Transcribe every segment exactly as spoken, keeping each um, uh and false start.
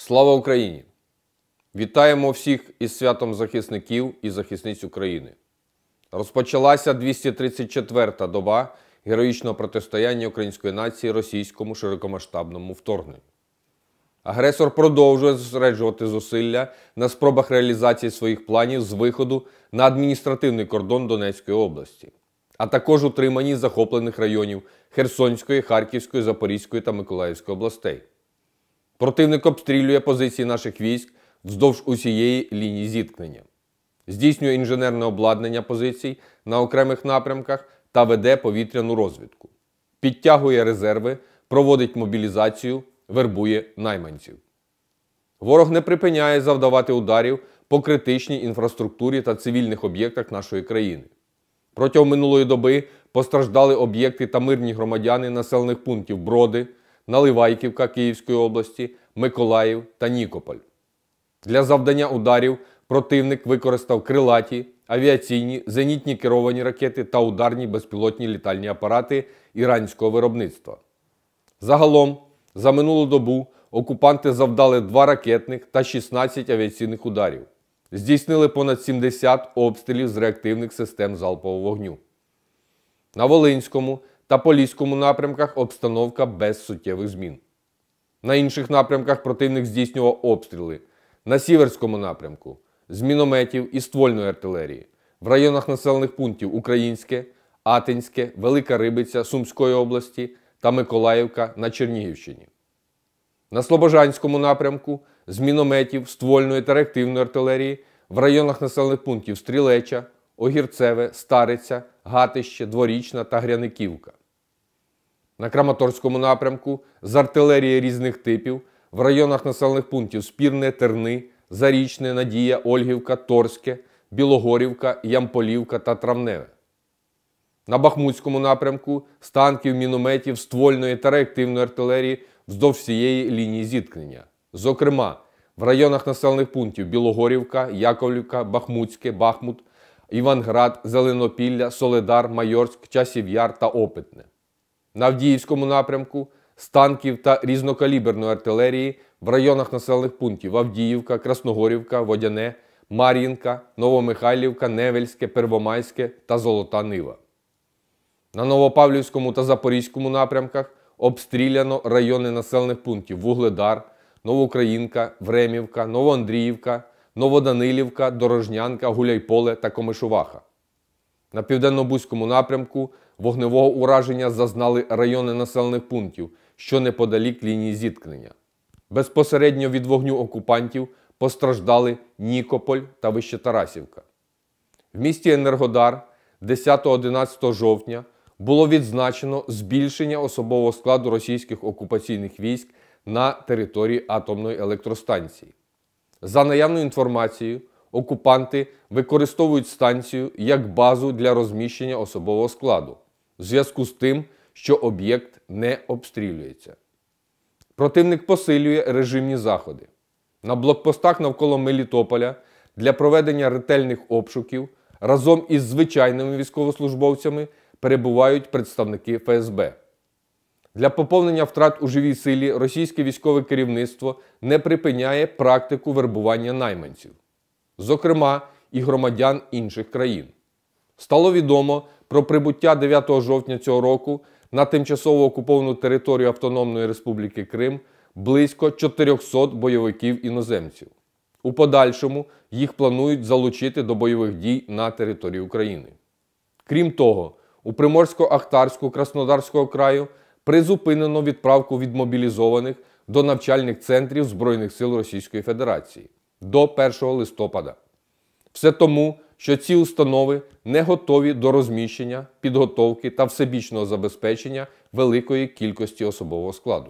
Слава Україні! Вітаємо всіх із святом захисників і захисниць України. Розпочалася двісті тридцять четверта доба героїчного протистояння української нації російському широкомасштабному вторгненню. Агресор продовжує зосереджувати зусилля на спробах реалізації своїх планів з виходу на адміністративний кордон Донецької області, а також утриманні захоплених районів Херсонської, Харківської, Запорізької та Миколаївської областей. Противник обстрілює позиції наших військ вздовж усієї лінії зіткнення, здійснює інженерне обладнання позицій на окремих напрямках та веде повітряну розвідку, підтягує резерви, проводить мобілізацію, вербує найманців. Ворог не припиняє завдавати ударів по критичній інфраструктурі та цивільних об'єктах нашої країни. Протягом минулої доби постраждали об'єкти та мирні громадяни населених пунктів Броди, Наливайківка Київської області, Миколаїв та Нікополь. Для завдання ударів противник використав крилаті, авіаційні, зенітні керовані ракети та ударні безпілотні літальні апарати іранського виробництва. Загалом, за минулу добу окупанти завдали два ракетних та шістнадцять авіаційних ударів. Здійснили понад сімдесят обстрілів з реактивних систем залпового вогню. На Волинському та Поліському напрямках обстановка без суттєвих змін. На інших напрямках противник здійснював обстріли. На Сіверському напрямку – з мінометів і ствольної артилерії. В районах населених пунктів Українське, Атинське, Велика Рибиця Сумської області та Миколаївка на Чернігівщині. На Слобожанському напрямку – з мінометів, ствольної та реактивної артилерії в районах населених пунктів Стрілеча, Огірцеве, Стариця, Гатище, Дворічна та Гряниківка. На Краматорському напрямку з артилерії різних типів в районах населених пунктів Спірне, Терни, Зарічне, Надія, Ольгівка, Торське, Білогорівка, Ямполівка та Травневе. На Бахмутському напрямку з танків, мінометів, ствольної та реактивної артилерії вздовж всієї лінії зіткнення. Зокрема, в районах населених пунктів Білогорівка, Яковлівка, Бахмутське, Бахмут, Іванград, Зеленопілля, Соледар, Майорськ, Часів Яр та Опитне. На Авдіївському напрямку з танків та різнокаліберної артилерії в районах населених пунктів Авдіївка, Красногорівка, Водяне, Мар'їнка, Новомихайлівка, Невельське, Первомайське та Золота Нива. На Новопавлівському та Запорізькому напрямках обстріляно райони населених пунктів Вугледар, Новоукраїнка, Времівка, Новоандріївка, Новоданилівка, Дорожнянка, Гуляйполе та Комишуваха. На Південно-Бузькому напрямку вогневого ураження зазнали райони населених пунктів, що неподалік лінії зіткнення. Безпосередньо від вогню окупантів постраждали Нікополь та Вищетарасівка. В місті Енергодар десятого-одинадцятого жовтня було відзначено збільшення особового складу російських окупаційних військ на території атомної електростанції. За наявною інформацією, окупанти використовують станцію як базу для розміщення особового складу, в зв'язку з тим, що об'єкт не обстрілюється. Противник посилює режимні заходи. На блокпостах навколо Мелітополя для проведення ретельних обшуків разом із звичайними військовослужбовцями перебувають представники еф ес бе. Для поповнення втрат у живій силі російське військове керівництво не припиняє практику вербування найманців, зокрема і громадян інших країн. Стало відомо про прибуття дев'ятого жовтня цього року на тимчасово окуповану територію Автономної Республіки Крим близько чотирьохсот бойовиків-іноземців. У подальшому їх планують залучити до бойових дій на території України. Крім того, у Приморсько-Ахтарську Краснодарського краю призупинено відправку відмобілізованих до навчальних центрів Збройних сил Російської Федерації до першого листопада. Все тому, що ці установи не готові до розміщення, підготовки та всебічного забезпечення великої кількості особового складу.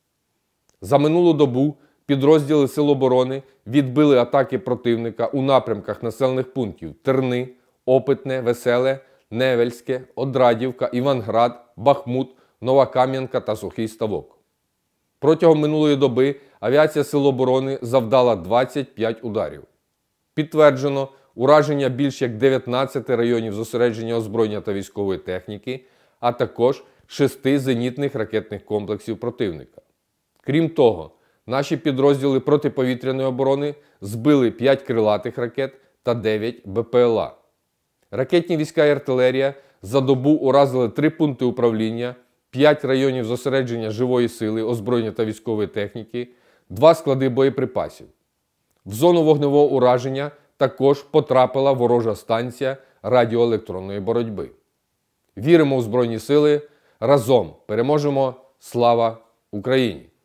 За минулу добу підрозділи Сил оборони відбили атаки противника у напрямках населених пунктів Терни, Опитне, Веселе, Невельське, Одрадівка, Іванград, Бахмут, Нова Кам'янка та Сухий Ставок. Протягом минулої доби авіація Сил оборони завдала двадцять п'ять ударів. Підтверджено ураження більш як дев'ятнадцяти районів зосередження озброєння та військової техніки, а також шести зенітних ракетних комплексів противника. Крім того, Наші підрозділи протиповітряної оборони збили п'ять крилатих ракет та дев'ять Б П Л А. Ракетні війська і артилерія за добу уразили три пункти управління, п'ять районів зосередження живої сили, озброєння та військової техніки, два склади боєприпасів. В зону вогневого ураження також потрапила ворожа станція радіоелектронної боротьби. Віримо у Збройні Сили. Разом переможемо! Слава Україні!